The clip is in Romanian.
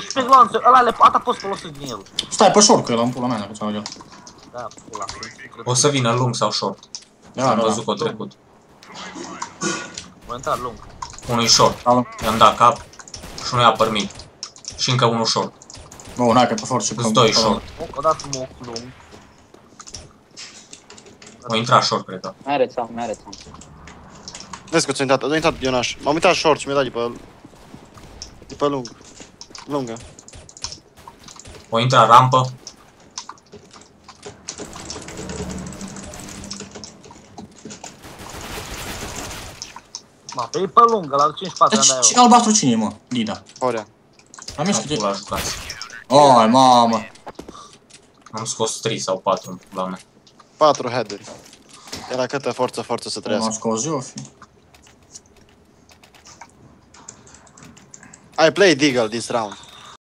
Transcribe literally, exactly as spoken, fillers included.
pe glanțe, ăla le ata poți folosi din el. Stai pe short, că el am pula mea, că ți-am eu. Da, pula. O să vină lung sau short. Da, Am da, văzut da. că o trecut. Mă intrat lung. Unul short. Alo. I-am dat cap. Și unul i-a părmit. Și încă unul short. Nu, n-ai că pe forță. Câți doi short. O dat smoke lung. O intra short, cred că. Mai are țam, mai are țam. Vezi că ți-a intrat, a intrat Ionaș. M-am uitat short și mi-a dat de pe... De pe lung. Lungă. O intra rampă. Ma, pe e pe lungă, la cinci patru Deci, ani de cine albastru cine e, mă? Lida. Horea. Am mișcat de... Pula jucați. Ai, mamă. Am scos trei sau patru în pula mea. Patru headuri. Era câtă forță, forță să M-am trăiască. scos eu, fi. I played Deagle this round.